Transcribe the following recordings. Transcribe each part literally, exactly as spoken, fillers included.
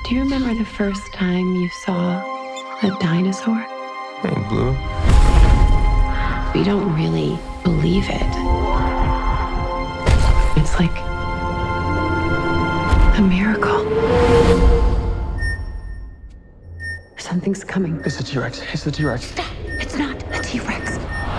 Do you remember the first time you saw a dinosaur? Hey, Blue. We don't really believe it. It's like a miracle. Something's coming. It's the T-Rex. It's the T-Rex. Stop! It's not a T-Rex.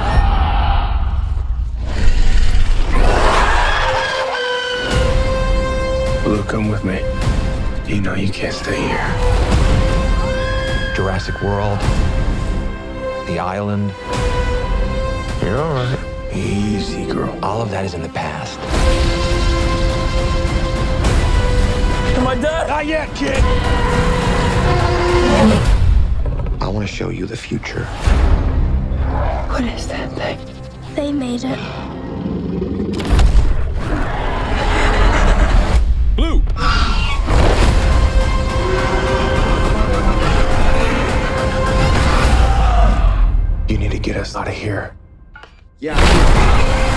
Blue, come with me. You know you can't stay here. Jurassic World, The Island. You're all right. Easy, girl. All of that is in the past. Am I dead? Not yet, kid. I want to show you the future. What is that thing? They made it. Blue. You need to get us out of here. Yeah.